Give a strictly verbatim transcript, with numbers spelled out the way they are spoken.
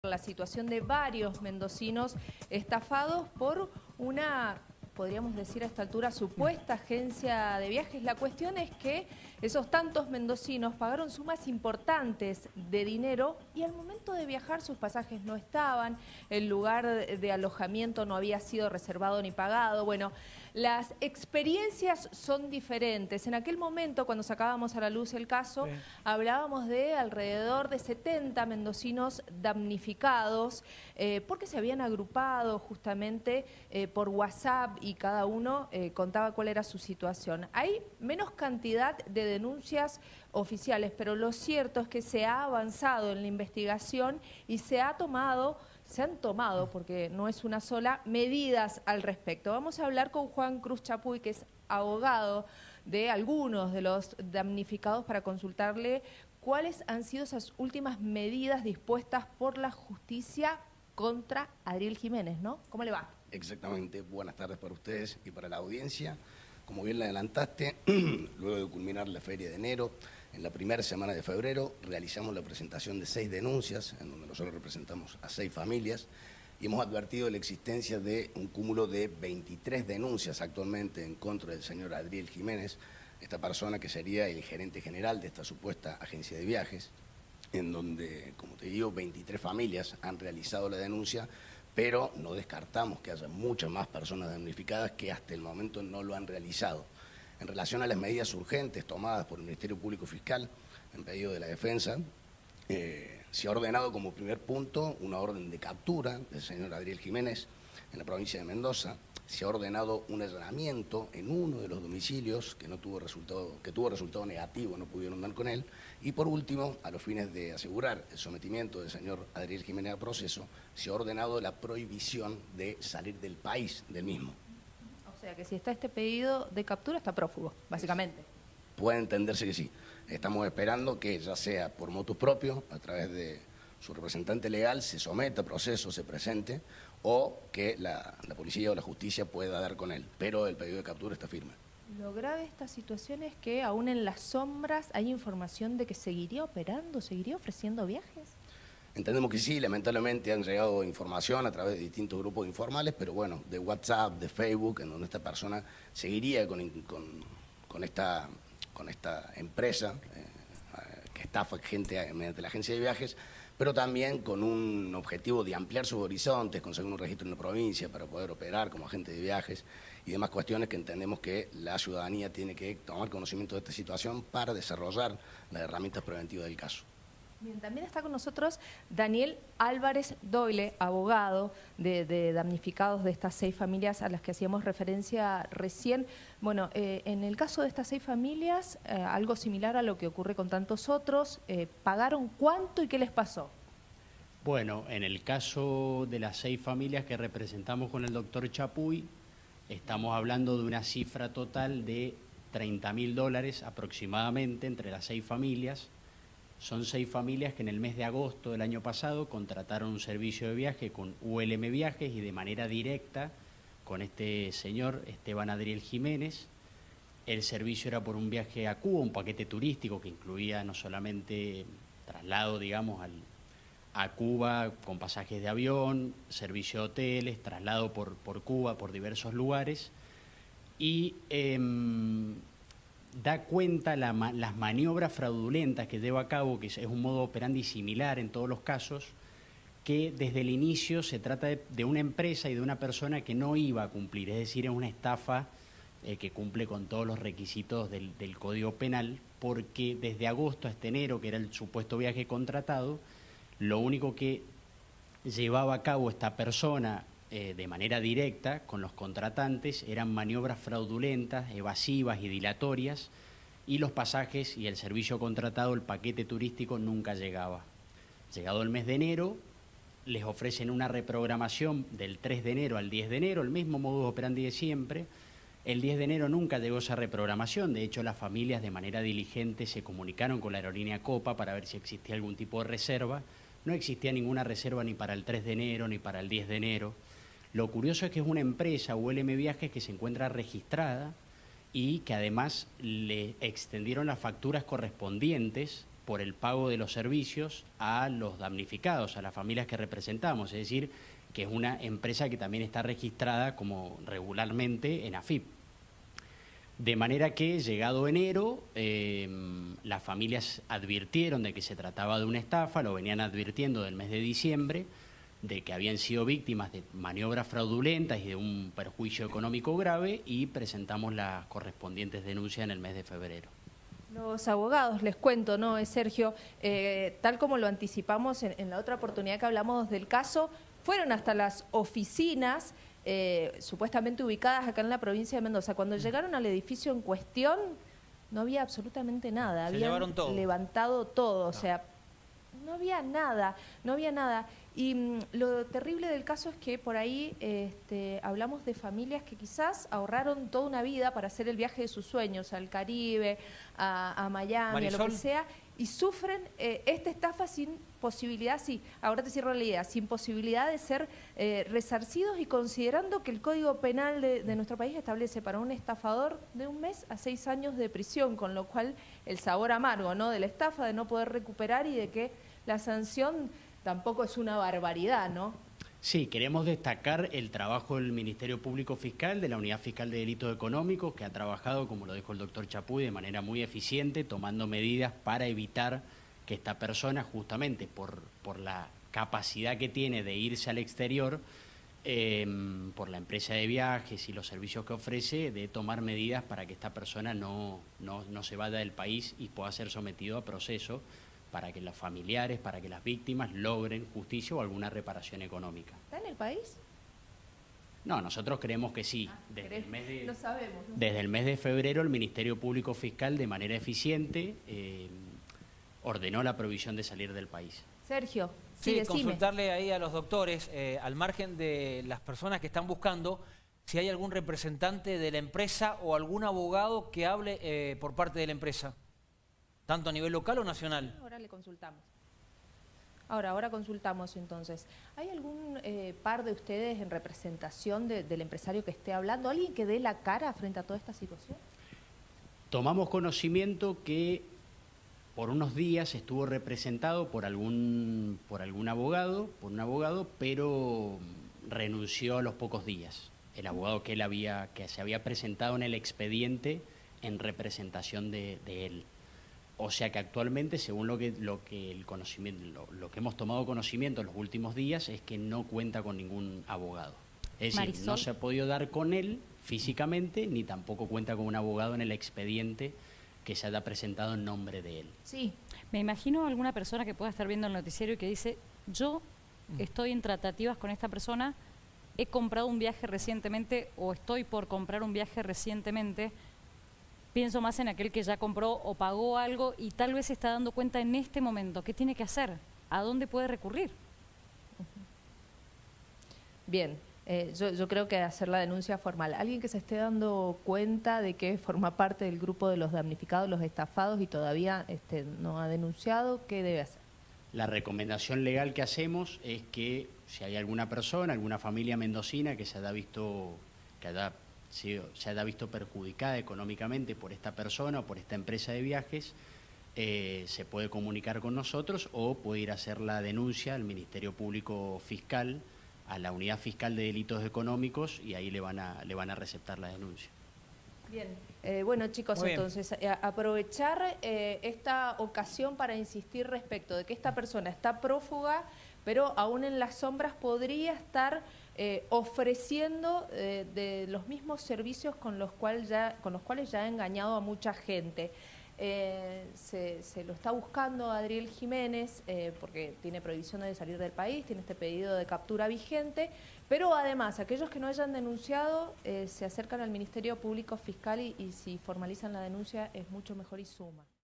La situación de varios mendocinos estafados por una, podríamos decir a esta altura, supuesta agencia de viajes. La cuestión es que esos tantos mendocinos pagaron sumas importantes de dinero y al momento de viajar sus pasajes no estaban, el lugar de alojamiento no había sido reservado ni pagado. Bueno, las experiencias son diferentes. En aquel momento, cuando sacábamos a la luz el caso, sí. hablábamos de alrededor de setenta mendocinos damnificados eh, porque se habían agrupado justamente eh, por WhatsApp y cada uno eh, contaba cuál era su situación. Hay menos cantidad de denuncias oficiales, pero lo cierto es que se ha avanzado en la investigación y se ha tomado... Se han tomado, porque no es una sola, medidas al respecto. Vamos a hablar con Juan Cruz Chapuy, que es abogado de algunos de los damnificados, para consultarle cuáles han sido esas últimas medidas dispuestas por la justicia contra Adriel Jiménez, ¿no? ¿Cómo le va? Exactamente. Buenas tardes para ustedes y para la audiencia. Como bien le adelantaste, luego de culminar la feria de enero, en la primera semana de febrero realizamos la presentación de seis denuncias, en donde nosotros representamos a seis familias, y hemos advertido de la existencia de un cúmulo de veintitrés denuncias actualmente en contra del señor Adriel Jiménez, esta persona que sería el gerente general de esta supuesta agencia de viajes, en donde, como te digo, veintitrés familias han realizado la denuncia, pero no descartamos que haya muchas más personas damnificadas que hasta el momento no lo han realizado. En relación a las medidas urgentes tomadas por el Ministerio Público Fiscal en pedido de la defensa, eh, se ha ordenado como primer punto una orden de captura del señor Adriel Jiménez en la provincia de Mendoza. Se ha ordenado un allanamiento en uno de los domicilios que no tuvo resultado, que tuvo resultado negativo, no pudieron dar con él. Y por último, a los fines de asegurar el sometimiento del señor Adriel Jiménez al proceso, se ha ordenado la prohibición de salir del país del mismo. O sea que si está este pedido de captura está prófugo, básicamente. Puede entenderse que sí. Estamos esperando que ya sea por motus propio, a través de su representante legal, se someta a proceso, se presente, o que la, la policía o la justicia pueda dar con él. Pero el pedido de captura está firme. Lo grave de esta situación es que aún en las sombras hay información de que seguiría operando, seguiría ofreciendo viajes. Entendemos que sí, lamentablemente han llegado información a través de distintos grupos informales, pero bueno, de WhatsApp, de Facebook, en donde esta persona seguiría con, con, con, esta, con esta empresa eh, que estafa gente mediante la agencia de viajes, pero también con un objetivo de ampliar sus horizontes, conseguir un registro en la provincia para poder operar como agente de viajes y demás cuestiones que entendemos que la ciudadanía tiene que tomar conocimiento de esta situación para desarrollar las herramientas preventivas del caso. Bien, también está con nosotros Daniel Álvarez Doyle, abogado de, de damnificados de estas seis familias a las que hacíamos referencia recién. Bueno, eh, en el caso de estas seis familias, eh, algo similar a lo que ocurre con tantos otros, eh, ¿pagaron cuánto y qué les pasó? Bueno, en el caso de las seis familias que representamos con el doctor Chapuy, estamos hablando de una cifra total de treinta mil dólares aproximadamente entre las seis familias. Son seis familias que en el mes de agosto del año pasado contrataron un servicio de viaje con U L M Viajes y de manera directa con este señor Esteban Adriel Jiménez. El servicio era por un viaje a Cuba, un paquete turístico que incluía no solamente traslado, digamos, al, a Cuba con pasajes de avión, servicio de hoteles, traslado por, por Cuba, por diversos lugares. Y... Eh, da cuenta la, las maniobras fraudulentas que lleva a cabo, que es un modo operandi similar en todos los casos, que desde el inicio se trata de, de una empresa y de una persona que no iba a cumplir, es decir, es una estafa eh, que cumple con todos los requisitos del, del Código Penal, porque desde agosto hasta enero, que era el supuesto viaje contratado, lo único que llevaba a cabo esta persona Eh, de manera directa con los contratantes eran maniobras fraudulentas, evasivas y dilatorias, y los pasajes y el servicio contratado, el paquete turístico, nunca llegaba. Llegado el mes de enero, les ofrecen una reprogramación del tres de enero al diez de enero, el mismo modus operandi de siempre. El diez de enero nunca llegó esa reprogramación, de hecho las familias de manera diligente se comunicaron con la aerolínea Copa para ver si existía algún tipo de reserva. No existía ninguna reserva ni para el tres de enero ni para el diez de enero. Lo curioso es que es una empresa, U L M Viajes, que se encuentra registrada y que además le extendieron las facturas correspondientes por el pago de los servicios a los damnificados, a las familias que representamos, es decir, que es una empresa que también está registrada como regularmente en A F I P. De manera que, llegado enero, eh, las familias advirtieron de que se trataba de una estafa, lo venían advirtiendo del mes de diciembre, de que habían sido víctimas de maniobras fraudulentas y de un perjuicio económico grave, y presentamos las correspondientes denuncias en el mes de febrero. Los abogados, les cuento, ¿no, Sergio? Eh, tal como lo anticipamos en, en la otra oportunidad que hablamos del caso, fueron hasta las oficinas eh, supuestamente ubicadas acá en la provincia de Mendoza. Cuando llegaron al edificio en cuestión, no había absolutamente nada. Se Habían llevaron todo. levantado todo, No. o sea, no había nada, no había nada. Y mm, lo terrible del caso es que por ahí este, hablamos de familias que quizás ahorraron toda una vida para hacer el viaje de sus sueños, al Caribe, a, a Miami, Marisol. a lo que sea, y sufren eh, esta estafa sin posibilidad, sí, ahora te cierro la idea, sin posibilidad de ser eh, resarcidos, y considerando que el Código Penal de, de nuestro país establece para un estafador de un mes a seis años de prisión, con lo cual el sabor amargo, ¿no?, de la estafa, de no poder recuperar, y de que la sanción tampoco es una barbaridad, ¿no? Sí, queremos destacar el trabajo del Ministerio Público Fiscal, de la Unidad Fiscal de Delitos Económicos, que ha trabajado, como lo dijo el doctor Chapuy, de manera muy eficiente, tomando medidas para evitar que esta persona, justamente por, por la capacidad que tiene de irse al exterior, eh, por la empresa de viajes y los servicios que ofrece, de tomar medidas para que esta persona no, no, no se vaya del país y pueda ser sometido a proceso, para que los familiares, para que las víctimas logren justicia o alguna reparación económica. ¿Está en el país? No, nosotros creemos que sí. Ah, Desde el mes de, lo sabemos. ¿No? desde el mes de febrero, el Ministerio Público Fiscal, de manera eficiente, eh, ordenó la prohibición de salir del país. Sergio, Sí, sí, decime. consultarle ahí a los doctores, eh, al margen de las personas que están buscando, si hay algún representante de la empresa o algún abogado que hable eh, por parte de la empresa, tanto a nivel local o nacional. Ahora le consultamos. Ahora, ahora consultamos entonces. ¿Hay algún eh, par de ustedes en representación de, del empresario que esté hablando? ¿Alguien que dé la cara frente a toda esta situación? Tomamos conocimiento que por unos días estuvo representado por algún, por algún abogado, por un abogado, pero renunció a los pocos días. El abogado que él había, que se había presentado en el expediente en representación de, de él. O sea que actualmente, según lo que, lo que el conocimiento, lo, lo que hemos tomado conocimiento en los últimos días, es que no cuenta con ningún abogado. Es decir, Marisol. no se ha podido dar con él físicamente, ni tampoco cuenta con un abogado en el expediente que se haya presentado en nombre de él. Sí. Me imagino alguna persona que pueda estar viendo el noticiero y que dice, yo estoy en tratativas con esta persona, he comprado un viaje recientemente o estoy por comprar un viaje recientemente, pienso más en aquel que ya compró o pagó algo y tal vez se está dando cuenta en este momento. ¿Qué tiene que hacer? ¿A dónde puede recurrir? Bien, eh, yo, yo creo que hacer la denuncia formal. Alguien que se esté dando cuenta de que forma parte del grupo de los damnificados, los estafados, y todavía este, no ha denunciado, ¿qué debe hacer? La recomendación legal que hacemos es que si hay alguna persona, alguna familia mendocina que se haya visto, que haya Se, se haya visto perjudicada económicamente por esta persona o por esta empresa de viajes, eh, se puede comunicar con nosotros o puede ir a hacer la denuncia al Ministerio Público Fiscal, a la Unidad Fiscal de Delitos Económicos, y ahí le van a, le van a receptar la denuncia. Bien, eh, bueno chicos, Muy bien. entonces eh, aprovechar eh, esta ocasión para insistir respecto de que esta persona está prófuga, pero aún en las sombras podría estar eh, ofreciendo eh, de los mismos servicios con los, cual ya, con los cuales ya ha engañado a mucha gente. Eh, se, se lo está buscando a Adriel Jiménez eh, porque tiene prohibición de salir del país, tiene este pedido de captura vigente, pero además aquellos que no hayan denunciado eh, se acercan al Ministerio Público Fiscal y, y si formalizan la denuncia es mucho mejor y suma.